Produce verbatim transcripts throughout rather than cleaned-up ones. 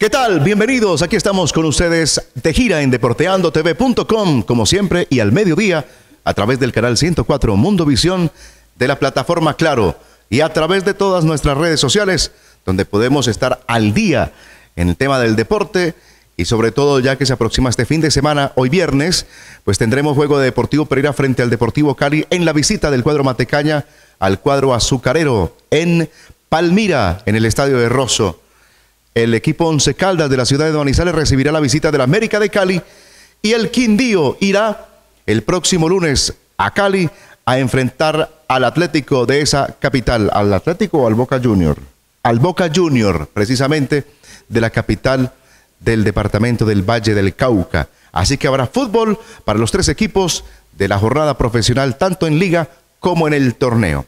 ¿Qué tal? Bienvenidos, aquí estamos con ustedes de gira en deporteando t v punto com, como siempre, y al mediodía, a través del canal ciento cuatro Mundovisión de la plataforma Claro, y a través de todas nuestras redes sociales, donde podemos estar al día en el tema del deporte, y sobre todo ya que se aproxima este fin de semana, hoy viernes, pues tendremos juego de Deportivo Pereira frente al Deportivo Cali en la visita del cuadro Matecaña al cuadro azucarero en Palmira, en el estadio de Rosso. El equipo Once Caldas de la ciudad de Manizales recibirá la visita del América de Cali y el Quindío irá el próximo lunes a Cali a enfrentar al Atlético de esa capital. ¿Al Atlético o al Boca Junior? Al Boca Junior, precisamente, de la capital del departamento del Valle del Cauca. Así que habrá fútbol para los tres equipos de la jornada profesional, tanto en liga como en el torneo.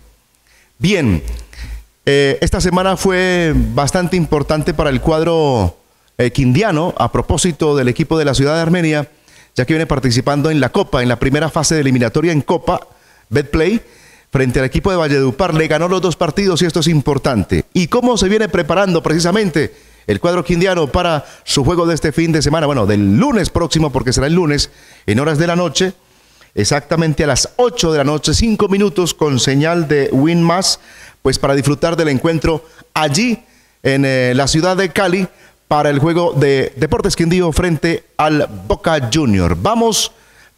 Bien. Eh, esta semana fue bastante importante para el cuadro eh, quindiano a propósito del equipo de la ciudad de Armenia, ya que viene participando en la Copa, en la primera fase de eliminatoria en Copa Betplay, frente al equipo de Valledupar. Le ganó los dos partidos y esto es importante. ¿Y cómo se viene preparando precisamente el cuadro quindiano para su juego de este fin de semana? Bueno, del lunes próximo, porque será el lunes, en horas de la noche, exactamente a las ocho de la noche, cinco minutos con señal de Win Más, pues para disfrutar del encuentro allí en eh, la ciudad de Cali para el juego de Deportes Quindío frente al Boca Junior. Vamos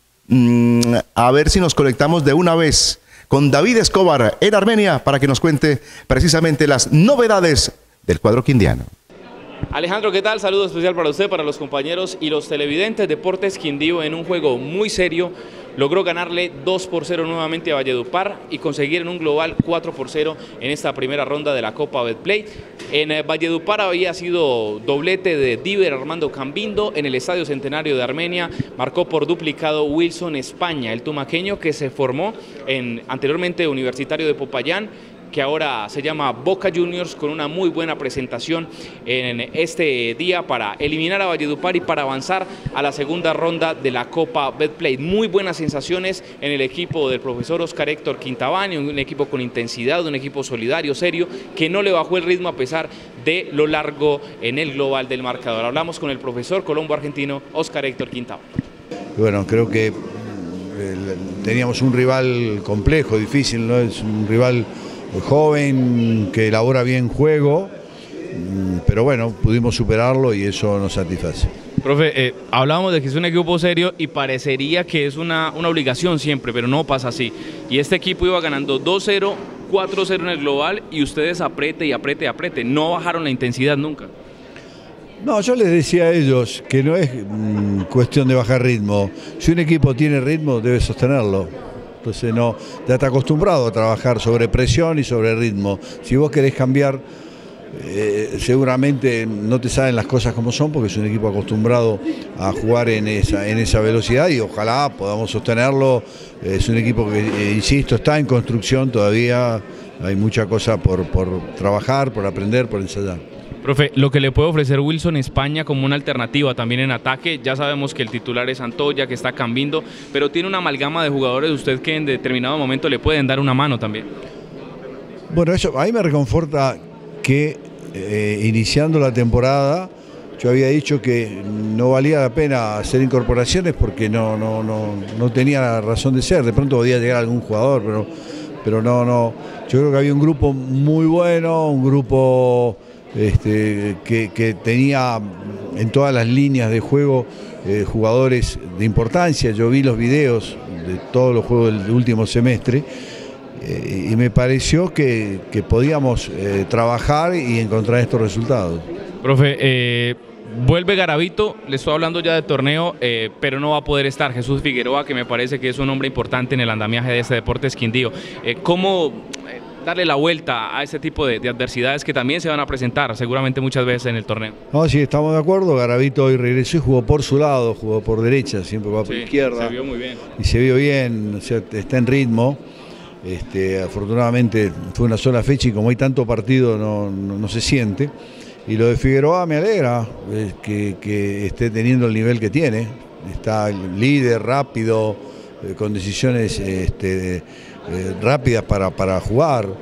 mmm, a ver si nos conectamos de una vez con David Escobar en Armenia para que nos cuente precisamente las novedades del cuadro quindiano. Alejandro, ¿qué tal? Saludo especial para usted, para los compañeros y los televidentes. Deportes Quindío en un juego muy serio logró ganarle dos por cero nuevamente a Valledupar y conseguir en un global cuatro por cero en esta primera ronda de la Copa Betplay. En eh, Valledupar había sido doblete de Diver Armando Cambindo. En el Estadio Centenario de Armenia marcó por duplicado Wilson España, el tumaqueño que se formó en anteriormente Universitario de Popayán, que ahora se llama Boca Juniors, con una muy buena presentación en este día para eliminar a Valledupar y para avanzar a la segunda ronda de la Copa Betplay. Muy buenas sensaciones en el equipo del profesor Oscar Héctor Quintabani, un equipo con intensidad, un equipo solidario, serio, que no le bajó el ritmo a pesar de lo largo en el global del marcador. Hablamos con el profesor colombo argentino Oscar Héctor Quintabani. Bueno, creo que eh, teníamos un rival complejo, difícil, ¿no? Es un rival joven, que elabora bien juego, pero bueno, pudimos superarlo y eso nos satisface. Profe, eh, hablábamos de que es un equipo serio y parecería que es una, una obligación siempre, pero no pasa así. Y este equipo iba ganando dos cero, cuatro cero en el global y ustedes apriete y apriete y apriete. No bajaron la intensidad nunca. No, yo les decía a ellos que no es mmm, cuestión de bajar ritmo. Si un equipo tiene ritmo, debe sostenerlo. Entonces no, ya está acostumbrado a trabajar sobre presión y sobre ritmo. Si vos querés cambiar, eh, seguramente no te salen las cosas como son, porque es un equipo acostumbrado a jugar en esa, en esa velocidad y ojalá podamos sostenerlo. Es un equipo que, eh, insisto, está en construcción todavía, hay mucha cosa por, por trabajar, por aprender, por ensayar. Profe, lo que le puede ofrecer Wilson España como una alternativa también en ataque, ya sabemos que el titular es Antoya, que está Cambindo, pero tiene una amalgama de jugadores, usted que en determinado momento le pueden dar una mano también. Bueno, eso a mí me reconforta que eh, iniciando la temporada yo había dicho que no valía la pena hacer incorporaciones porque no, no, no, no tenía razón de ser. De pronto podía llegar algún jugador, pero, pero no, no. Yo creo que había un grupo muy bueno, un grupo Este, que, que tenía en todas las líneas de juego eh, jugadores de importancia. Yo vi los videos de todos los juegos del último semestre eh, y me pareció que, que podíamos eh, trabajar y encontrar estos resultados. Profe, eh, vuelve Garavito, le estoy hablando ya de torneo, eh, pero no va a poder estar Jesús Figueroa, que me parece que es un hombre importante en el andamiaje de este Deportes Quindío. Eh, ¿Cómo darle la vuelta a ese tipo de, de adversidades que también se van a presentar seguramente muchas veces en el torneo? No, sí, estamos de acuerdo. Garavito hoy regresó y jugó por su lado, jugó por derecha, siempre va por sí, izquierda. Se vio muy bien. Y se vio bien, o sea, está en ritmo. Este, afortunadamente fue una sola fecha y como hay tanto partido no, no, no se siente. Y lo de Figueroa me alegra eh, que, que esté teniendo el nivel que tiene. Está líder, rápido, eh, con decisiones este, eh, rápidas para, para jugar.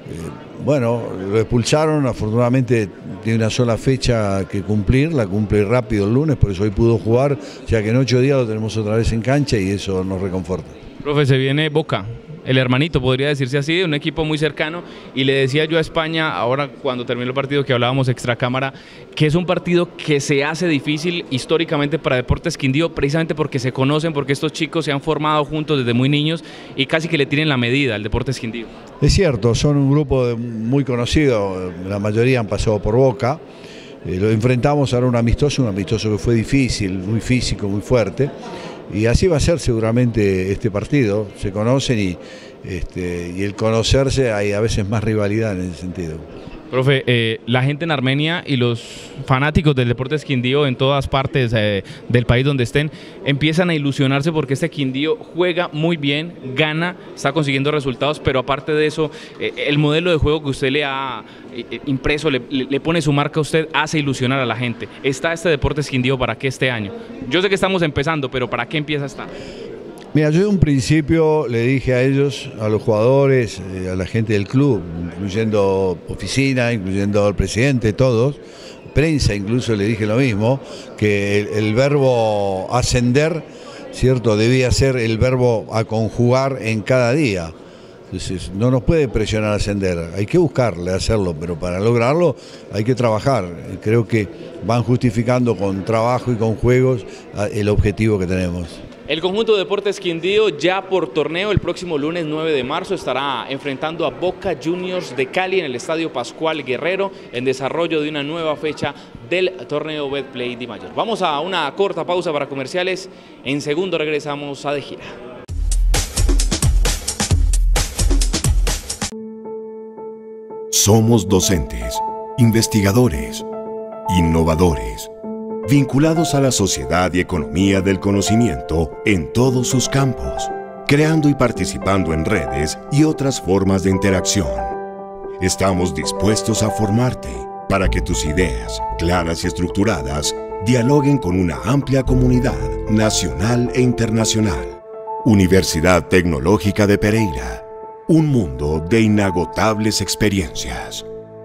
Bueno, lo expulsaron, afortunadamente tiene una sola fecha que cumplir, la cumple rápido el lunes, por eso hoy pudo jugar, ya que en ocho días lo tenemos otra vez en cancha y eso nos reconforta. Profe, se viene Boca, el hermanito, podría decirse así, un equipo muy cercano, y le decía yo a España, ahora cuando terminó el partido que hablábamos extracámara, que es un partido que se hace difícil históricamente para Deportes Quindío, precisamente porque se conocen, porque estos chicos se han formado juntos desde muy niños y casi que le tienen la medida al Deportes Quindío. Es cierto, son un grupo de, muy conocido, la mayoría han pasado por Boca, eh, lo enfrentamos ahora un amistoso, un amistoso que fue difícil, muy físico, muy fuerte. Y así va a ser seguramente este partido, se conocen y, este, y el conocerse hay a veces más rivalidad en ese sentido. Profe, eh, la gente en Armenia y los fanáticos del Deportes Quindío en todas partes eh, del país donde estén empiezan a ilusionarse porque este Quindío juega muy bien, gana, está consiguiendo resultados, pero aparte de eso, eh, el modelo de juego que usted le ha eh, impreso, le, le pone su marca a usted, hace ilusionar a la gente. ¿Está este Deportes Quindío para qué este año? Yo sé que estamos empezando, pero ¿para qué empieza a estar? Mira, yo de un principio le dije a ellos, a los jugadores, a la gente del club, incluyendo oficina, incluyendo al presidente, todos, prensa incluso le dije lo mismo, que el, el verbo ascender, ¿cierto?, debía ser el verbo a conjugar en cada día. Entonces, no nos puede presionar a ascender, hay que buscarle hacerlo, pero para lograrlo hay que trabajar. Creo que van justificando con trabajo y con juegos el objetivo que tenemos. El conjunto de Deportes Quindío ya por torneo el próximo lunes nueve de marzo estará enfrentando a Boca Juniors de Cali en el Estadio Pascual Guerrero en desarrollo de una nueva fecha del torneo Betplay Di Mayor. Vamos a una corta pausa para comerciales, en segundo regresamos a De Gira. Somos docentes, investigadores, innovadores, vinculados a la sociedad y economía del conocimiento en todos sus campos, creando y participando en redes y otras formas de interacción. Estamos dispuestos a formarte para que tus ideas, claras y estructuradas, dialoguen con una amplia comunidad nacional e internacional. Universidad Tecnológica de Pereira, un mundo de inagotables experiencias.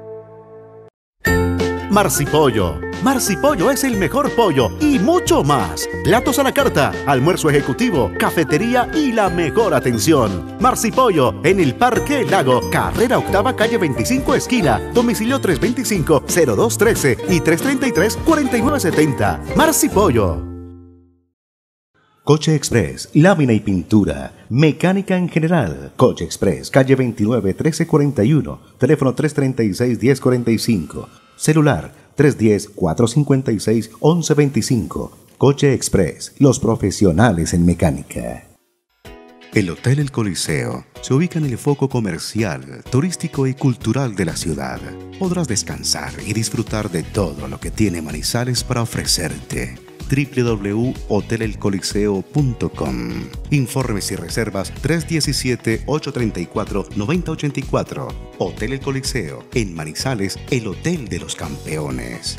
Marcipollo. Marcipollo es el mejor pollo y mucho más. Platos a la carta, almuerzo ejecutivo, cafetería y la mejor atención. Marcipollo en el Parque Lago, carrera octava, calle veinticinco, esquina. Domicilio tres veinticinco, cero dos trece y tres treinta y tres, cuarenta y nueve setenta. Marcipollo. Coche Express, lámina y pintura, mecánica en general. Coche Express, calle veintinueve, trece cuarenta y uno, teléfono tres treinta y seis, diez cuarenta y cinco, celular tres uno cero, cuatro cinco seis, once veinticinco. Coche Express, los profesionales en mecánica. El Hotel El Coliseo se ubica en el foco comercial, turístico y cultural de la ciudad. Podrás descansar y disfrutar de todo lo que tiene Manizales para ofrecerte. doble u doble u doble u punto hotel el coliseo punto com. Informes y reservas tres uno siete, ocho tres cuatro, nueve cero ocho cuatro. Hotel El Coliseo, en Manizales, el hotel de los campeones.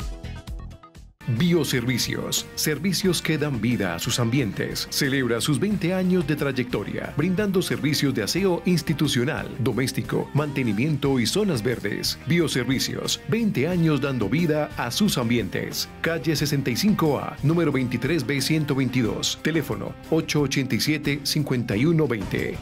Bioservicios, servicios que dan vida a sus ambientes. Celebra sus veinte años de trayectoria, brindando servicios de aseo institucional, doméstico, mantenimiento y zonas verdes. Bioservicios, veinte años dando vida a sus ambientes. Calle sesenta y cinco A, número veintitrés B ciento veintidós. Teléfono ocho ocho siete, cinco uno dos cero.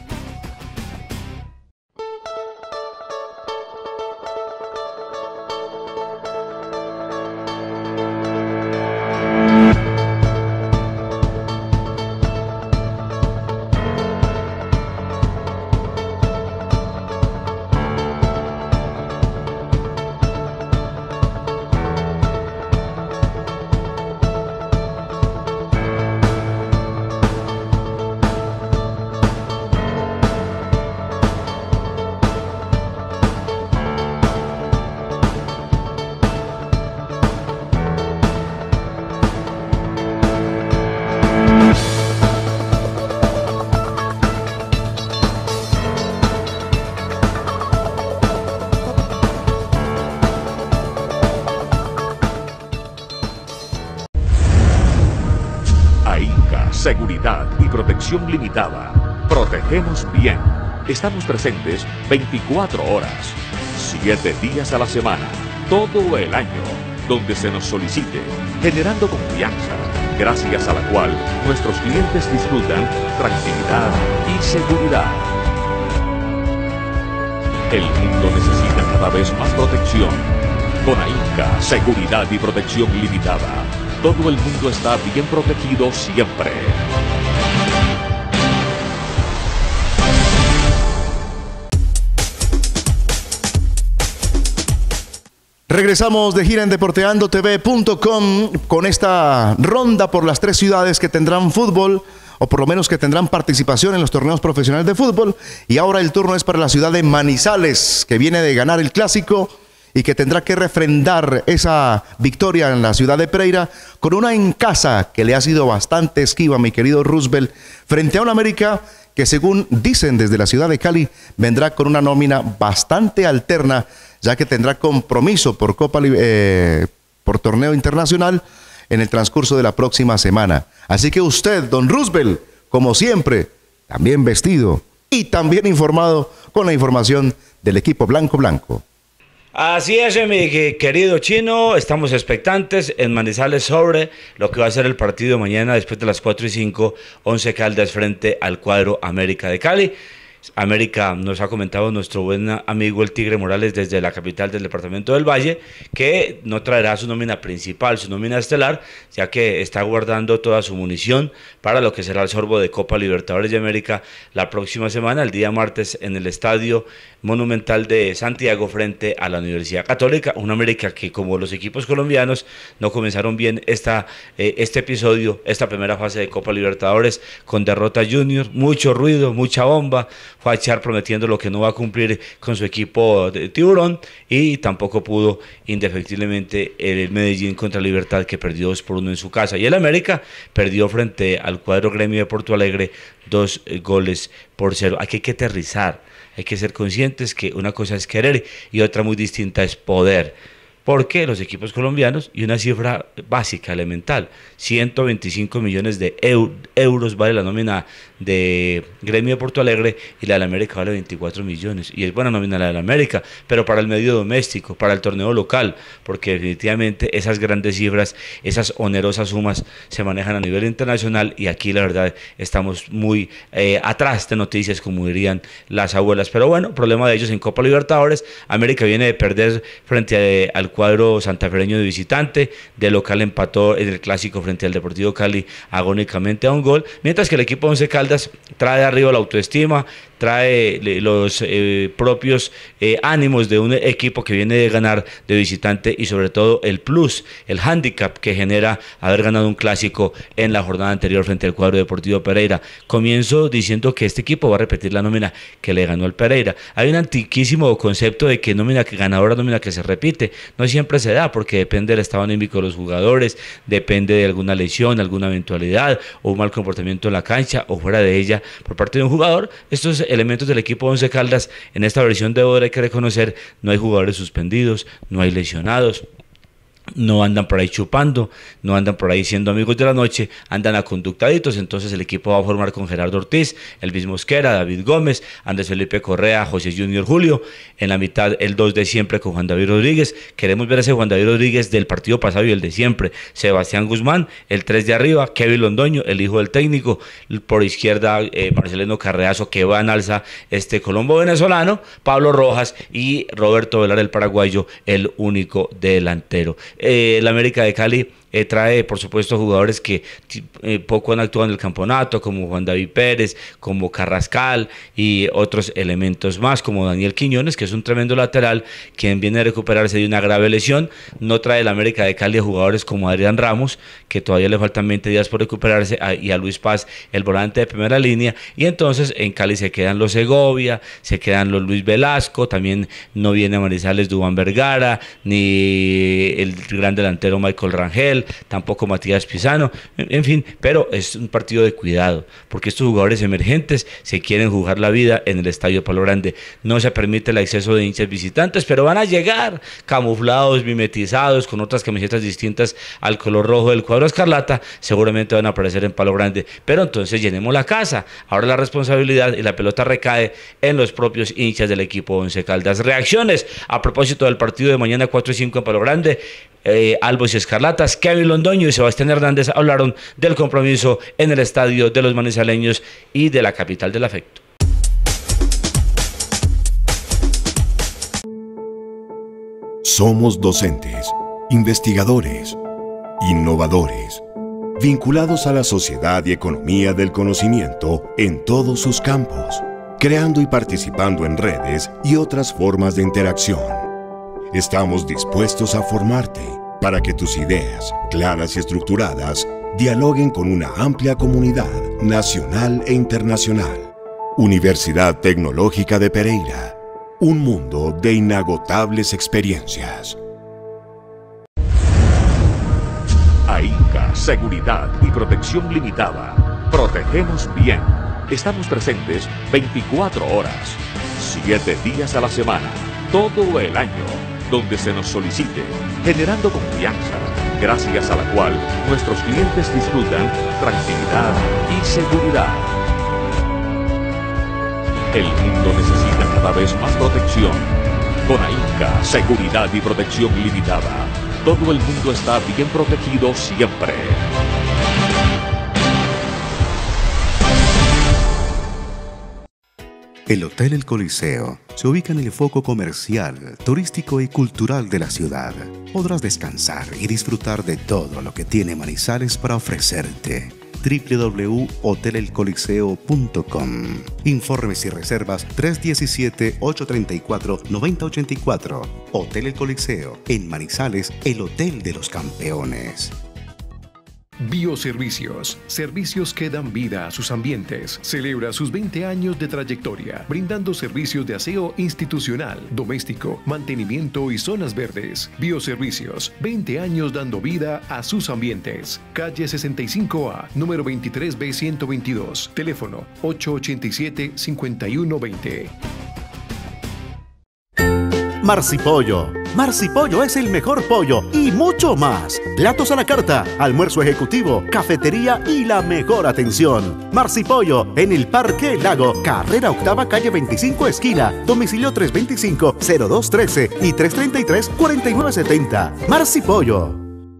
Seguridad y protección limitada. Protegemos bien. Estamos presentes veinticuatro horas, siete días a la semana, todo el año, donde se nos solicite, generando confianza, gracias a la cual nuestros clientes disfrutan tranquilidad y seguridad. El mundo necesita cada vez más protección. Con AINCA, seguridad y protección limitada, todo el mundo está bien protegido siempre. Regresamos de gira en deporteando T V punto com con esta ronda por las tres ciudades que tendrán fútbol, o por lo menos que tendrán participación en los torneos profesionales de fútbol. Y ahora el turno es para la ciudad de Manizales, que viene de ganar el clásico y que tendrá que refrendar esa victoria en la ciudad de Pereira con una en casa que le ha sido bastante esquiva, mi querido Roosevelt, frente a un América que, según dicen desde la ciudad de Cali, vendrá con una nómina bastante alterna, ya que tendrá compromiso por Copa eh, por torneo internacional en el transcurso de la próxima semana. Así que usted, don Roosevelt, como siempre, también vestido y también informado con la información del equipo blanco blanco. Así es, mi querido Chino, estamos expectantes en Manizales sobre lo que va a ser el partido mañana después de las cuatro y cinco, Once Caldas frente al cuadro América de Cali. América, nos ha comentado nuestro buen amigo el Tigre Morales desde la capital del departamento del Valle, que no traerá su nómina principal, su nómina estelar, ya que está guardando toda su munición para lo que será el sorbo de Copa Libertadores de América la próxima semana, el día martes, en el Estadio Monumental de Santiago frente a la Universidad Católica. Una América que, como los equipos colombianos, no comenzaron bien esta, eh, este episodio, esta primera fase de Copa Libertadores, con derrota junior, mucho ruido, mucha bomba. Fue a echar prometiendo lo que no va a cumplir con su equipo de Tiburón, y tampoco pudo indefectiblemente el Medellín contra Libertad, que perdió dos por uno en su casa, y el América perdió frente al cuadro Gremio de Porto Alegre dos eh, goles por cero. Aquí hay que aterrizar, hay que ser conscientes que una cosa es querer y otra muy distinta es poder. Porque los equipos colombianos, y una cifra básica, elemental, ciento veinticinco millones de eu euros vale la nómina de Gremio de Porto Alegre, y la de la América vale veinticuatro millones, y es buena nómina la de la América, pero para el medio doméstico, para el torneo local, porque definitivamente esas grandes cifras, esas onerosas sumas se manejan a nivel internacional, y aquí la verdad estamos muy eh, atrás de noticias, como dirían las abuelas. Pero bueno, problema de ellos en Copa Libertadores. América viene de perder frente a, al cuadro santafereño de visitante, de local empató en el clásico frente al Deportivo Cali agónicamente a un gol, mientras que el equipo Once Caldas trae arriba la autoestima, trae los eh, propios eh, ánimos de un equipo que viene de ganar de visitante, y sobre todo el plus, el handicap que genera haber ganado un clásico en la jornada anterior frente al cuadro Deportivo Pereira. Comienzo diciendo que este equipo va a repetir la nómina que le ganó al Pereira. Hay un antiquísimo concepto de que nómina que ganadora, nómina que se repite. No siempre se da, porque depende del estado anímico de los jugadores, depende de alguna lesión, alguna eventualidad, o un mal comportamiento en la cancha o fuera de ella por parte de un jugador. Estos elementos del equipo Once Caldas en esta versión de ahora hay que reconocer: no hay jugadores suspendidos, no hay lesionados, no andan por ahí chupando, no andan por ahí siendo amigos de la noche, andan aconductaditos. Entonces el equipo va a formar con Gerardo Ortiz, Elvis Mosquera, David Gómez, Andrés Felipe Correa, José Junior Julio, en la mitad el dos de siempre con Juan David Rodríguez. Queremos ver ese Juan David Rodríguez del partido pasado y el de siempre. Sebastián Guzmán, el tres de arriba, Kevin Londoño, el hijo del técnico, por izquierda eh, Marcelino Carreazo, que va en alza, este colombo venezolano, Pablo Rojas, y Roberto Velar, el paraguayo, el único delantero. Eh, la América de Cali eh, trae, por supuesto, jugadores que eh, poco han actuado en el campeonato, como Juan David Pérez, como Carrascal y otros elementos más, como Daniel Quiñones, que es un tremendo lateral, quien viene a recuperarse de una grave lesión. No trae la América de Cali a jugadores como Adrián Ramos, que todavía le faltan veinte días por recuperarse, a, y a Luis Paz, el volante de primera línea. Y entonces en Cali se quedan los Segovia, se quedan los Luis Velasco, también no viene a Manizales Duván Vergara, ni el gran delantero Michael Rangel, Gabriel, tampoco Matías Pisano, en, en fin, pero es un partido de cuidado, porque estos jugadores emergentes se quieren jugar la vida en el Estadio Palo Grande. No se permite el acceso de hinchas visitantes, pero van a llegar camuflados, mimetizados, con otras camisetas distintas al color rojo del cuadro escarlata, seguramente van a aparecer en Palo Grande, pero entonces llenemos la casa. Ahora la responsabilidad y la pelota recae en los propios hinchas del equipo Once Caldas. Reacciones a propósito del partido de mañana cuatro y cinco en Palo Grande. Eh, Albos y Escarlatas, Kevin Londoño y Sebastián Hernández hablaron del compromiso en el estadio de los manizaleños y de la capital del afecto. Somos docentes, investigadores, innovadores, vinculados a la sociedad y economía del conocimiento en todos sus campos, creando y participando en redes y otras formas de interacción. Estamos dispuestos a formarte para que tus ideas, claras y estructuradas, dialoguen con una amplia comunidad nacional e internacional. Universidad Tecnológica de Pereira, un mundo de inagotables experiencias. AINCA, Seguridad y Protección Limitada. Protegemos bien. Estamos presentes veinticuatro horas, siete días a la semana, todo el año, donde se nos solicite, generando confianza, gracias a la cual nuestros clientes disfrutan tranquilidad y seguridad. El mundo necesita cada vez más protección. Con AINCA, Seguridad y Protección Limitada, todo el mundo está bien protegido siempre. El Hotel El Coliseo se ubica en el foco comercial, turístico y cultural de la ciudad. Podrás descansar y disfrutar de todo lo que tiene Manizales para ofrecerte. doble u doble u doble u punto hotel el coliseo punto com. Informes y reservas tres uno siete, ocho tres cuatro, nueve cero ocho cuatro. Hotel El Coliseo, en Manizales, el hotel de los campeones. Bioservicios, servicios que dan vida a sus ambientes. Celebra sus veinte años de trayectoria, brindando servicios de aseo institucional, doméstico, mantenimiento y zonas verdes. Bioservicios, veinte años dando vida a sus ambientes. Calle sesenta y cinco A, número veintitrés B ciento veintidós. Teléfono ocho ocho siete, cinco uno dos cero. Marcipollo. Marcipollo es el mejor pollo y mucho más. Platos a la carta, almuerzo ejecutivo, cafetería y la mejor atención. Marcipollo en el Parque Lago, carrera octava, calle veinticinco, esquina. Domicilio tres veinticinco, cero dos trece y tres treinta y tres, cuarenta y nueve setenta. Marcipollo.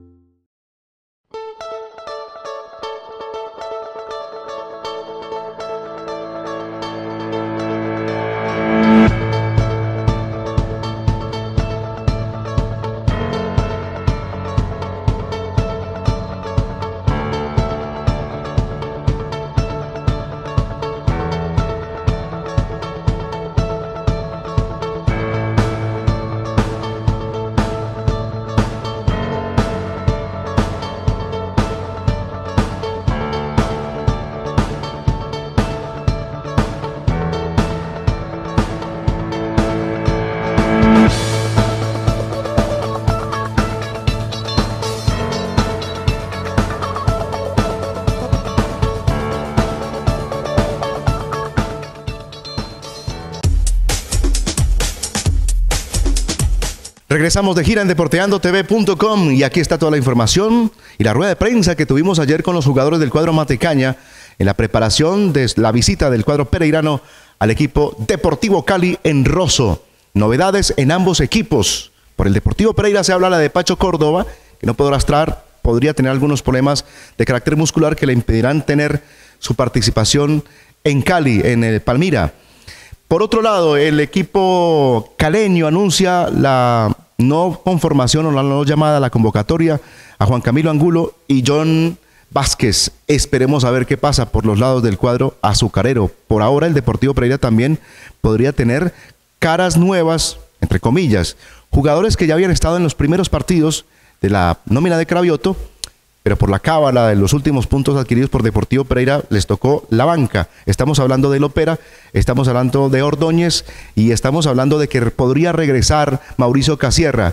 Regresamos de gira en deporteando T V punto com y aquí está toda la información y la rueda de prensa que tuvimos ayer con los jugadores del cuadro Matecaña en la preparación de la visita del cuadro pereirano al equipo Deportivo Cali en Rosso. Novedades en ambos equipos. Por el Deportivo Pereira se habla la de Pacho Córdoba, que no podrá estar, podría tener algunos problemas de carácter muscular que le impedirán tener su participación en Cali, en el Palmira. Por otro lado, el equipo caleño anuncia la no conformación o la no llamada a la convocatoria a Juan Camilo Angulo y John Vázquez. Esperemos a ver qué pasa por los lados del cuadro azucarero. Por ahora el Deportivo Pereira también podría tener caras nuevas, entre comillas, jugadores que ya habían estado en los primeros partidos de la nómina de Cravioto, pero por la cábala de los últimos puntos adquiridos por Deportivo Pereira les tocó la banca. Estamos hablando de Lopera, estamos hablando de Ordóñez y estamos hablando de que podría regresar Mauricio Casierra.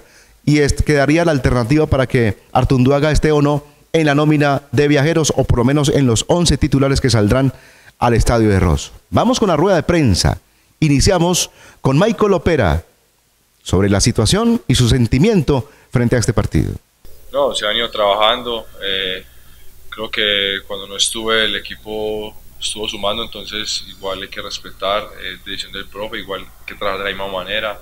y es, quedaría la alternativa para que Artunduaga esté o no en la nómina de Viajeros, o por lo menos en los once titulares que saldrán al estadio de Rosso. Vamos con la rueda de prensa. Iniciamos con Michael Opera sobre la situación y su sentimiento frente a este partido. No, se han ido trabajando. Eh, creo que cuando no estuve el equipo estuvo sumando, entonces igual hay que respetar, eh, decisión del profe, igual hay que trabajar de la misma manera.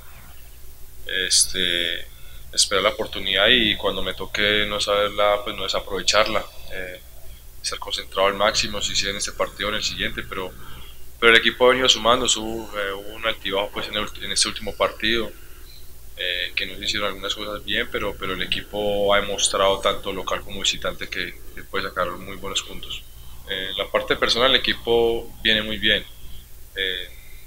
Este, esperar la oportunidad y cuando me toque no saberla, pues no desaprovecharla. Eh, estar concentrado al máximo, si sea en este partido o en el siguiente, pero, pero el equipo ha venido sumando, hubo eh, un altibajo pues, en, el, en este último partido, eh, que no se hicieron algunas cosas bien, pero, pero el equipo ha demostrado tanto local como visitante que, que puede sacar muy buenos puntos. En la parte personal el equipo viene muy bien. Eh,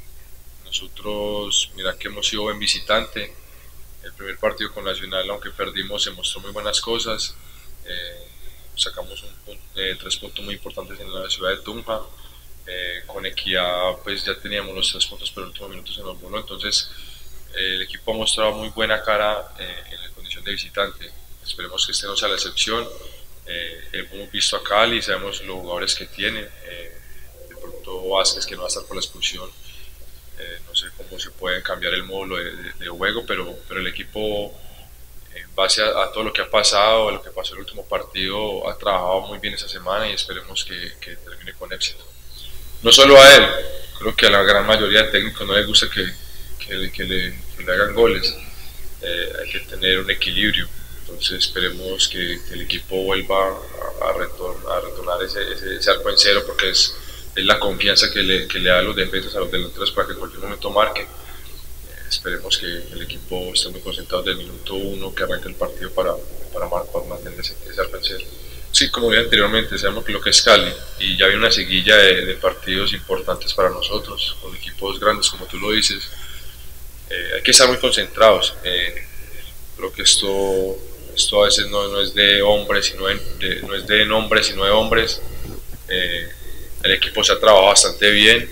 nosotros, mira que hemos sido buen visitante. El primer partido con Nacional, aunque perdimos, se mostró muy buenas cosas. Eh, sacamos un punto, eh, tres puntos muy importantes en la ciudad de Tunja. Eh, con Equidad pues ya teníamos los tres puntos, pero en los últimos minutos se nos voló. Entonces eh, el equipo ha mostrado muy buena cara eh, en la condición de visitante. Esperemos que este no sea la excepción. Eh, hemos visto a Cali, sabemos los jugadores que tiene, eh, de pronto Vázquez que no va a estar por la expulsión, eh, no sé cómo se puede cambiar el módulo de, de, de juego, pero, pero el equipo en base a, a todo lo que ha pasado, a lo que pasó en el último partido, ha trabajado muy bien esa semana y esperemos que, que termine con éxito. No solo a él, creo que a la gran mayoría de técnicos no les gusta que, que, que, le, que le hagan goles, eh, hay que tener un equilibrio. Entonces esperemos que, que el equipo vuelva a, a, retornar, a retornar ese, ese, ese arco en cero, porque es, es la confianza que le, que le da a los defensas, a los delanteros, para que en cualquier momento marque. Eh, esperemos que el equipo esté muy concentrado desde el minuto uno que arranque el partido para, para, para mantener ese, ese arco en cero. Sí, como dije anteriormente, sabemos que lo que es Cali, y ya hay una seguilla de, de partidos importantes para nosotros, con equipos grandes como tú lo dices. Eh, hay que estar muy concentrados. Eh, creo que esto... Esto a veces no, no es de hombres, sino de, de, no es de nombres, sino de hombres. Eh, el equipo se ha trabajado bastante bien,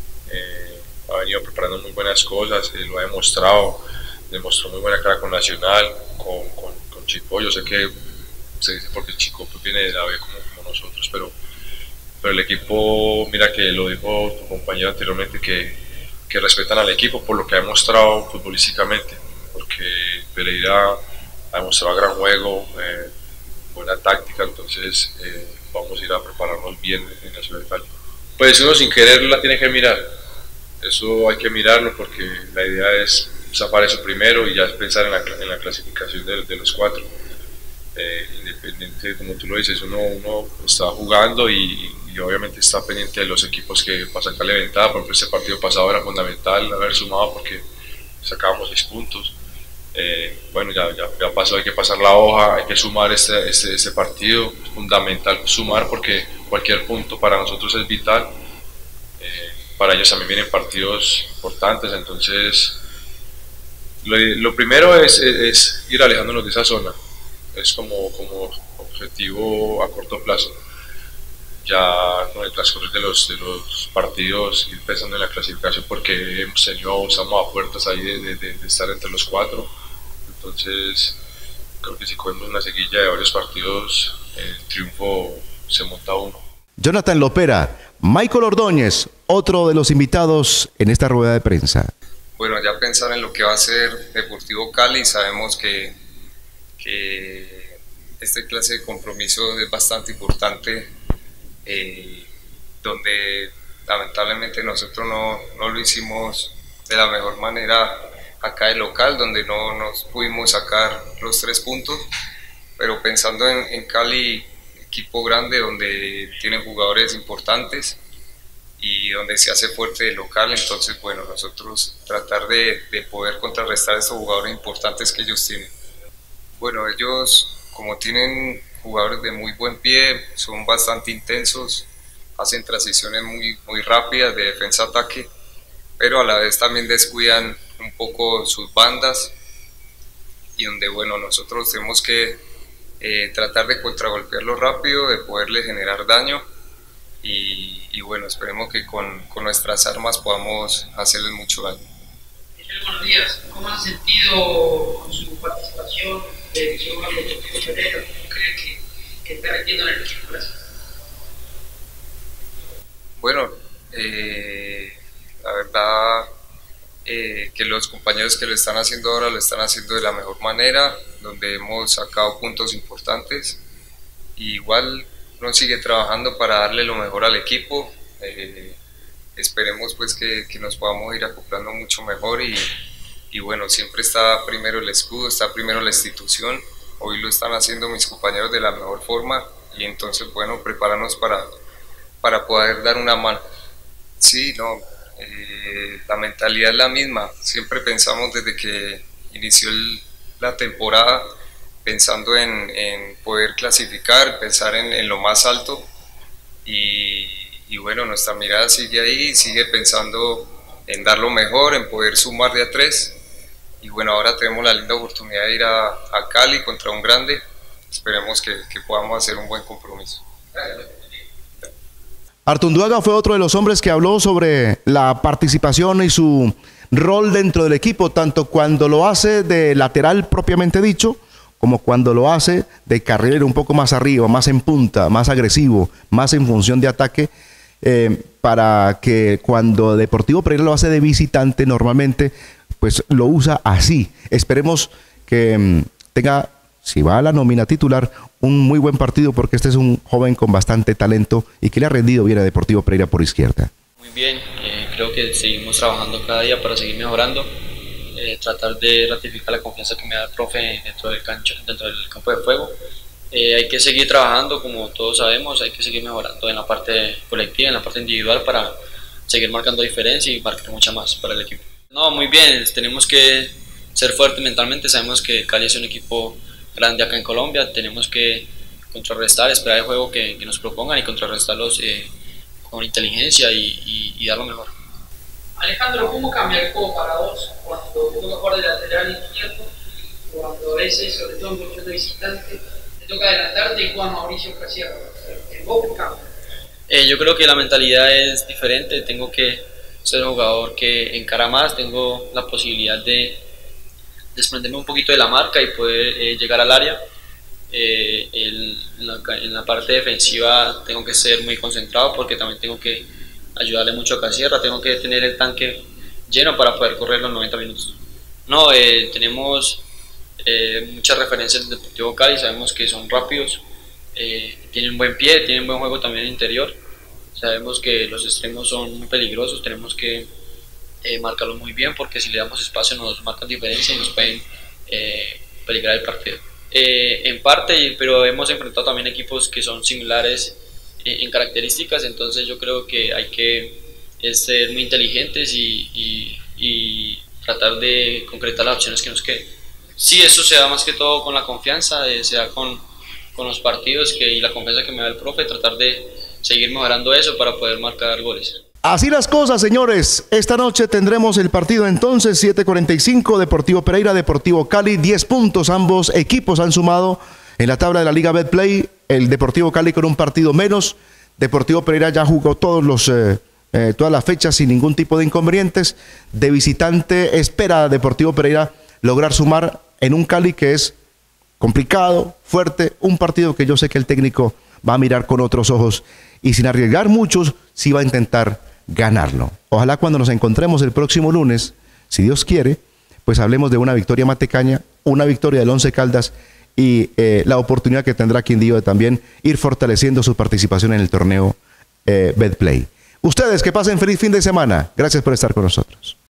eh, ha venido preparando muy buenas cosas, eh, lo ha demostrado, demostró muy buena cara con Nacional, con, con, con Chico. Yo sé que se dice porque Chico pues, viene de la B como, como nosotros, pero, pero el equipo, mira que lo dijo tu compañero anteriormente, que, que respetan al equipo por lo que ha demostrado futbolísticamente, porque Pereira ha demostrado gran juego, eh, buena táctica, entonces eh, vamos a ir a prepararnos bien en la ciudad de Cali. Pues uno sin querer la tiene que mirar, eso hay que mirarlo porque la idea es zafar eso primero y ya pensar en la, en la clasificación de, de los cuatro. Eh, independiente, como tú lo dices, uno, uno está jugando y, y obviamente está pendiente de los equipos que pasan Cali ventaja. Por ejemplo, este partido pasado era fundamental haber sumado porque sacábamos seis puntos. Eh, bueno, ya, ya, ya pasó, hay que pasar la hoja, hay que sumar este, este, este partido, es fundamental sumar porque cualquier punto para nosotros es vital, eh, para ellos también vienen partidos importantes, entonces lo, lo primero es, es, es ir alejándonos de esa zona, es como, como objetivo a corto plazo. Ya con el transcurso de los, de los partidos ir pensando en la clasificación porque hemos tenido, estamos a puertas ahí de, de, de estar entre los cuatro. Entonces creo que si cogemos una seguilla de varios partidos, el triunfo se monta uno. Jonathan Lopera, Michael Ordóñez, otro de los invitados en esta rueda de prensa. Bueno, ya pensar en lo que va a ser Deportivo Cali, sabemos que, que esta clase de compromiso es bastante importante, eh, donde lamentablemente nosotros no, no lo hicimos de la mejor manera acá de local, donde no nos pudimos sacar los tres puntos, pero pensando en, en Cali, equipo grande donde tienen jugadores importantes y donde se hace fuerte de local, entonces bueno, nosotros tratar de, de poder contrarrestar a estos jugadores importantes que ellos tienen. Bueno, ellos como tienen jugadores de muy buen pie, son bastante intensos, hacen transiciones muy, muy rápidas de defensa-ataque, pero a la vez también descuidan un poco sus bandas y donde bueno, nosotros tenemos que eh, tratar de contragolpearlo rápido, de poderle generar daño y, y bueno, esperemos que con, con nuestras armas podamos hacerles mucho daño. buenos días. ¿Cómo han sentido con su participación de su jugador Deportivo Pereira? ¿Cómo cree que, que está metiendo en el equipo? Gracias. Bueno, eh, la verdad eh, que los compañeros que lo están haciendo ahora lo están haciendo de la mejor manera, donde hemos sacado puntos importantes. Y igual uno sigue trabajando para darle lo mejor al equipo. Eh, esperemos pues que, que nos podamos ir acoplando mucho mejor y, y bueno, siempre está primero el escudo, está primero la institución. Hoy lo están haciendo mis compañeros de la mejor forma y entonces bueno, prepararnos para, para poder dar una mano. Sí, no, eh, la mentalidad es la misma. Siempre pensamos desde que inició el, la temporada pensando en, en poder clasificar, pensar en, en lo más alto y, y bueno, nuestra mirada sigue ahí, sigue pensando en dar lo mejor, en poder sumar de a tres y bueno, ahora tenemos la linda oportunidad de ir a, a Cali contra un grande. Esperemos que, que podamos hacer un buen compromiso. Artunduaga fue otro de los hombres que habló sobre la participación y su rol dentro del equipo, tanto cuando lo hace de lateral propiamente dicho, como cuando lo hace de carrilero un poco más arriba, más en punta, más agresivo, más en función de ataque, eh, para que cuando Deportivo Pereira lo hace de visitante normalmente, pues lo usa así. Esperemos que mmm, tenga, si va a la nómina titular, un muy buen partido, porque este es un joven con bastante talento y que le ha rendido bien a Deportivo Pereira por izquierda. Muy bien, eh, creo que seguimos trabajando cada día para seguir mejorando. Eh, tratar de ratificar la confianza que me da el profe dentro del, cancho, dentro del campo de juego. Eh, hay que seguir trabajando, como todos sabemos, hay que seguir mejorando en la parte colectiva, en la parte individual, para seguir marcando diferencia y marcar mucha más para el equipo. No, muy bien, tenemos que ser fuertes mentalmente. Sabemos que Cali es un equipo grande acá en Colombia, tenemos que contrarrestar, esperar el juego que, que nos propongan y contrarrestarlos eh, con inteligencia y, y, y dar lo mejor. Alejandro, ¿cómo cambia el juego para vos cuando te toca jugar de lateral izquierdo, cuando a veces, sobre todo en función de visitante, te toca adelantarte y juega Mauricio Casierra? ¿En vos qué cambia? Eh, yo creo que la mentalidad es diferente. Tengo que ser un jugador que encara más, tengo la posibilidad de desprenderme un poquito de la marca y poder eh, llegar al área. Eh, el, en, la, en la parte defensiva tengo que ser muy concentrado, porque también tengo que ayudarle mucho a Casierra, tengo que tener el tanque lleno para poder correr los noventa minutos. No, eh, tenemos eh, muchas referencias del Deportivo Cali, sabemos que son rápidos, eh, tienen buen pie, tienen buen juego también interior. Sabemos que los extremos son muy peligrosos, tenemos que eh, marcarlos muy bien, porque si le damos espacio nos marcan diferencia y nos pueden eh, peligrar el partido. Eh, en parte, pero hemos enfrentado también equipos que son similares en características, entonces yo creo que hay que ser muy inteligentes y, y, y tratar de concretar las opciones que nos queden. Sí, eso se da más que todo con la confianza, eh, se da con, con los partidos que, y la confianza que me da el profe, tratar de seguir mejorando eso para poder marcar goles. Así las cosas, señores. Esta noche tendremos el partido entonces, siete cuarenta y cinco, Deportivo Pereira, Deportivo Cali, diez puntos, ambos equipos han sumado en la tabla de la Liga Betplay. El Deportivo Cali con un partido menos. Deportivo Pereira ya jugó todos los, eh, eh, todas las fechas sin ningún tipo de inconvenientes. De visitante espera a Deportivo Pereira lograr sumar en un Cali que es complicado, fuerte, un partido que yo sé que el técnico va a mirar con otros ojos y sin arriesgar muchos, sí va a intentar ganarlo. Ojalá cuando nos encontremos el próximo lunes, si Dios quiere, pues hablemos de una victoria matecaña, una victoria del Once Caldas y eh, la oportunidad que tendrá Quindío de también ir fortaleciendo su participación en el torneo eh, Betplay. Ustedes que pasen feliz fin de semana. Gracias por estar con nosotros.